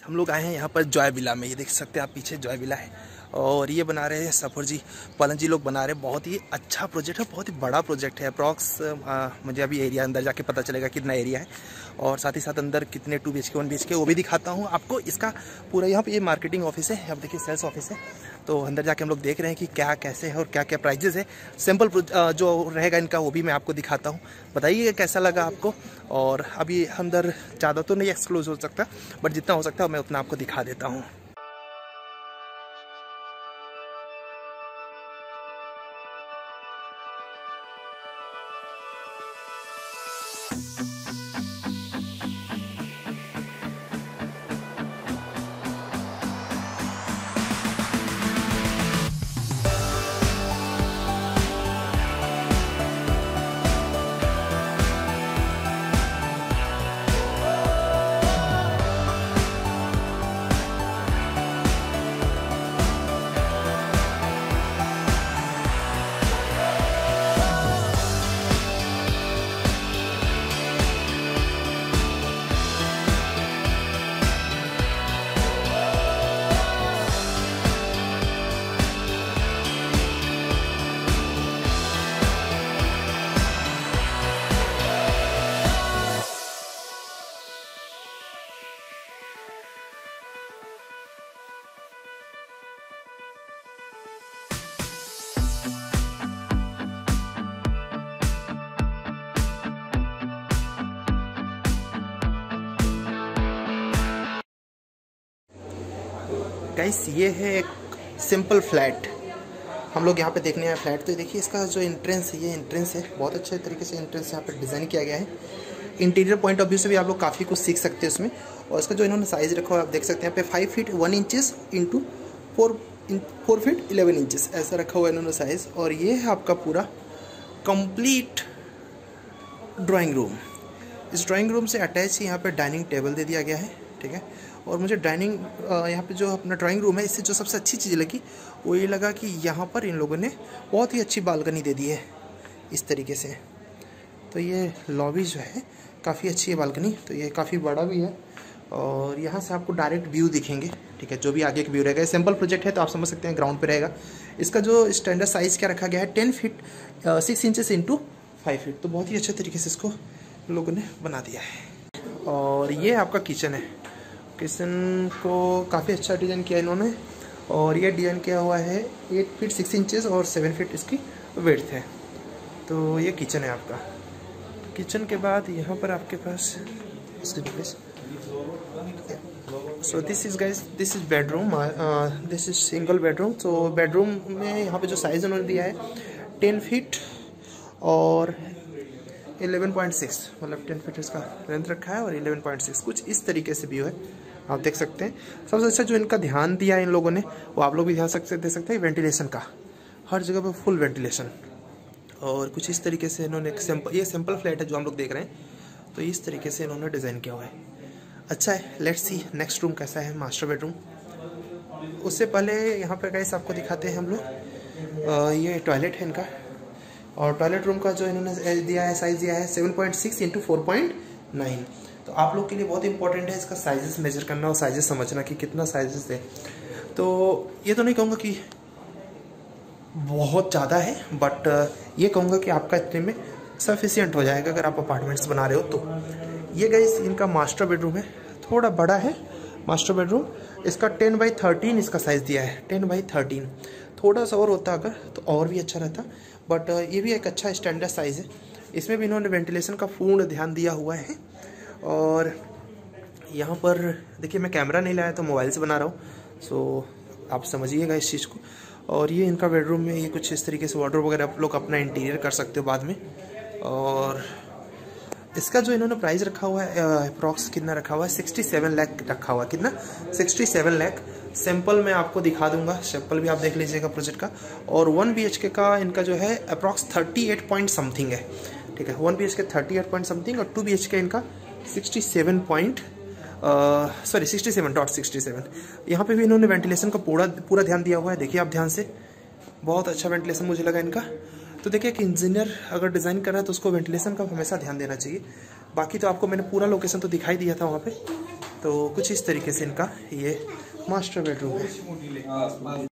हम लोग आए हैं यहाँ पर जॉय विला में। ये देख सकते हैं आप पीछे जॉय विला है और ये बना रहे हैं सफर जी, पलन जी लोग बना रहे हैं। बहुत ही अच्छा प्रोजेक्ट है, बहुत ही बड़ा प्रोजेक्ट है। अप्रॉक्स मुझे अभी एरिया अंदर जाके पता चलेगा कितना एरिया है और साथ ही साथ अंदर कितने 2 BHK 1 BHK वो भी दिखाता हूँ आपको। इसका पूरा यहाँ पे ये मार्केटिंग ऑफिस है, अब देखिए सेल्स ऑफिस है। तो अंदर जाके हम लोग देख रहे हैं कि क्या कैसे है और क्या क्या प्राइजेस है। सिंपल जो रहेगा इनका वो भी मैं आपको दिखाता हूँ। बताइए कैसा लगा आपको। और अभी अंदर ज़्यादा तो नहीं एक्सक्लोज हो सकता, बट जितना हो सकता है मैं उतना आपको दिखा देता हूँ। गाइस ये है एक सिंपल फ्लैट, हम लोग यहाँ पे देखने आए फ्लैट। तो देखिए इसका जो एंट्रेंस है, ये एंट्रेंस है, बहुत अच्छे तरीके से एंट्रेंस यहाँ पे डिज़ाइन किया गया है। इंटीरियर पॉइंट ऑफ व्यू से भी आप लोग काफ़ी कुछ सीख सकते हैं उसमें। और इसका जो इन्होंने साइज़ रखा हुआ आप देख सकते हैं यहाँ पे 5 feet 1 inches into 4 feet 11 inches ऐसा रखा हुआ है इन्होंने साइज़। और ये है आपका पूरा कंप्लीट ड्राइंग रूम। इस ड्राइंग रूम से अटैच ही यहाँ पे डाइनिंग टेबल दे दिया गया है, ठीक है। और मुझे डाइनिंग यहाँ पे जो अपना ड्राइंग रूम है, इससे जो सबसे अच्छी चीज़ लगी वो ये लगा कि यहाँ पर इन लोगों ने बहुत ही अच्छी बालकनी दे दी है इस तरीके से। तो ये लॉबी जो है काफ़ी अच्छी है बालकनी, तो ये काफ़ी बड़ा भी है और यहाँ से आपको डायरेक्ट व्यू दिखेंगे, ठीक है। जो भी आगे का व्यू रहेगा, सिंपल प्रोजेक्ट है तो आप समझ सकते हैं ग्राउंड पे रहेगा। इसका जो स्टैंडर्ड साइज़ क्या रखा गया है 10 फीट 6 इंचेस इंटू 5 फीट। तो बहुत ही अच्छे तरीके से इसको लोगों ने बना दिया है। और ये आपका किचन है, किचन को काफ़ी अच्छा डिज़ाइन किया इन्होंने। और ये डिज़ाइन किया हुआ है 8 फीट 6 इंचेस और 7 फीट इसकी विड्थ है। तो ये किचन है आपका। किचन के बाद यहाँ पर आपके पास so this is guys, this is bedroom, this is single bedroom. तो बेडरूम में यहाँ पे जो साइज़ उन्होंने दिया है 10 फीट और 11.6, मतलब 10 फीट इसका लेंथ रखा है और 11.6 कुछ इस तरीके से व्यू है, आप देख सकते हैं। सबसे अच्छा जो इनका ध्यान दिया है इन लोगों ने, वो आप लोग भी ध्यान दे सकते हैं, वेंटिलेशन का। हर जगह पे फुल वेंटिलेशन। और कुछ इस तरीके से इन्होंने एक ये सिंपल फ्लैट है जो हम लोग देख रहे हैं, तो इस तरीके से इन्होंने डिज़ाइन किया हुआ है। अच्छा है, लेट्स सी नेक्स्ट रूम कैसा है, मास्टर बेडरूम। उससे पहले यहाँ पर गाइस आपको दिखाते हैं हम लोग, ये टॉयलेट है इनका। और टॉयलेट रूम का जो इन्होंने दिया है साइज़ दिया है 7.6 इंटू 4.9। तो आप लोग के लिए बहुत इंपॉर्टेंट है इसका साइजेस मेजर करना और साइजेस समझना कि कितना साइजेस है। तो ये तो नहीं कहूँगा कि बहुत ज़्यादा है, बट ये कहूँगा कि आपका इतने में सफिशिएंट हो जाएगा अगर आप अपार्टमेंट्स बना रहे हो तो। ये गाइस इनका मास्टर बेडरूम है, थोड़ा बड़ा है मास्टर बेडरूम। इसका 10/13 इसका साइज़ दिया है, 10/13। थोड़ा सा और होता अगर तो और भी अच्छा रहता, बट ये भी एक अच्छा स्टैंडर्ड साइज़ है। इसमें भी इन्होंने वेंटिलेशन का पूर्ण ध्यान दिया हुआ है। और यहाँ पर देखिए मैं कैमरा नहीं लाया तो मोबाइल से बना रहा हूँ, सो आप समझिएगा इस चीज़ को। और ये इनका बेडरूम में ये कुछ इस तरीके से वार्डरोब वगैरह आप लोग अपना इंटीरियर कर सकते हो बाद में। और इसका जो इन्होंने प्राइस रखा हुआ है अप्रॉक्स कितना रखा हुआ है, 67 लाख रखा हुआ है। कितना? 67 लाख। सैंपल मैं आपको दिखा दूंगा, सैंपल भी आप देख लीजिएगा प्रोजेक्ट का। और 1 BHK का इनका जो है अप्रॉक्स 38 पॉइंट समथिंग है, ठीक है। 1 BHK 38 पॉइंट समथिंग और 2 BHK इनका 67.67। यहाँ पे भी इन्होंने वेंटिलेशन का पूरा ध्यान दिया हुआ है। देखिए आप ध्यान से, बहुत अच्छा वेंटिलेशन मुझे लगा इनका। तो देखिए एक इंजीनियर अगर डिज़ाइन कर रहा है तो उसको वेंटिलेशन का हमेशा ध्यान देना चाहिए। बाकी तो आपको मैंने पूरा लोकेशन तो दिखाई दिया था वहाँ पे। तो कुछ इस तरीके से इनका ये मास्टर बेडरूम है।